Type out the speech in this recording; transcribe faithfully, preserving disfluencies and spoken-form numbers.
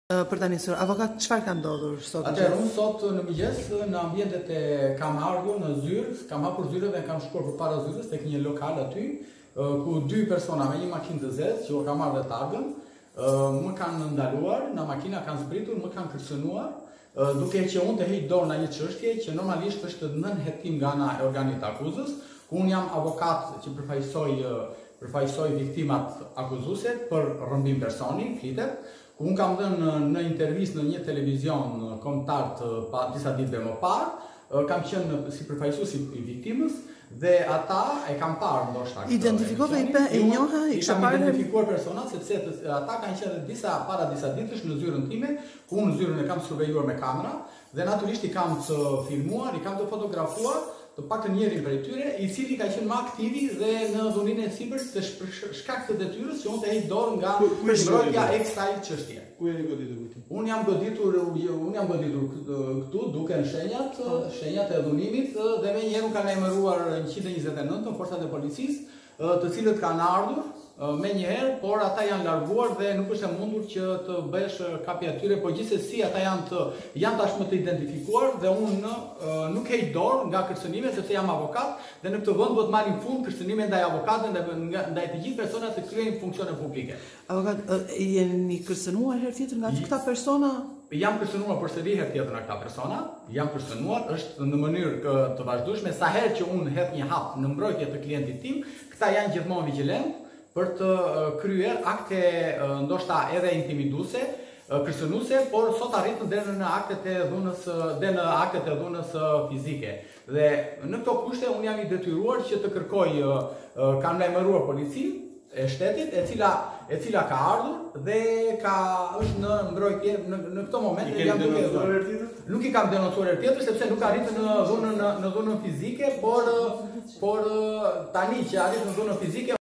Për tani, sër, avokat, çfarë ka ndodhur sot? Atëherë, unë sot në mëngjes në ambientet e kam ardhur në zyrë, kam hapur zyrën dhe kam shkuar përpara zyrës tek një lokal aty, ku dy persona me një makinë të zezë, që u kam marrë targën, më kanë ndaluar, në makina kanë zbritur, më kanë kërcënuar, duke që unë të heq dorë në një çështje që normalisht është nën hetim nga ana e organit të akuzës, ku unë jam avokat që përfaqësoj përfaqësoj viktimat akuzuese për rrëmbim personi, flitet, ku unë kam dhënë në intervistë në një televizion kombëtar pa disa ditë më parë, kam qenë si përfaqësues i viktimës dhe ata e kanë parë ndoshta. Identifikove i pe e njoha i kisha parë identifikuar personat sepse ata kanë qenë disa para disa ditësh në zyrën time, ku unë zyrën e kam survejuar me kamera dhe natyrisht i kam të filmuar, i kam të fotografuar të paktën njërin prej tyre, i cili ka qenë më aktivi dhe në dhuninë e sipërt të shkak të detyrës që unë të heq dorë nga mbrojtja e kësaj çështje. Ku jeni goditur këtu? Unë jam goditur, unë jam goditur këtu, duken shenjat, shenjat e dhunimit dhe menjëherë më kanë emëruar njëqind e njëzet e nëntë forcat e policisë, të cilët kanë ardhur me njëherë, por ata janë larguar dhe nuk është e mundur që të bësh kapi atyre, por gjithsesi ata janë të janë tashmë të identifikuar dhe unë nuk heq dorë nga kërcënimet sepse jam avokat dhe në këtë vend do të marrin fund kërcënime ndaj avokatëve ndaj ndaj të gjithë personat që kryejnë funksione publike. Avokat, jeni kërcënuar herë tjetër nga këta persona? Jam kërcënuar përsëri herë tjetër nga këta persona, jam kërcënuar, është në mënyrë të vazhdueshme, sa herë që unë hedh një hap në mbrojtje të klientit tim, këta janë gjithmonë vigjilent për të kryer akte ndoshta edhe intimiduese, kërcënuese, por sot arritën deri në aktet e dhunës, deri në aktet e dhunës fizike. Dhe në këto kushte unë jam i detyruar që të kërkoj, kam lajmëruar policinë e shtetit, e cila e cila ka ardhur dhe ka është në mbrojtje në në këtë moment. I keni denoncuar herë tjetër? Nuk i kam denoncuar herë tjetër sepse nuk arritën në dhunën në dhunën fizike, por por tani që arritën në dhunën fizike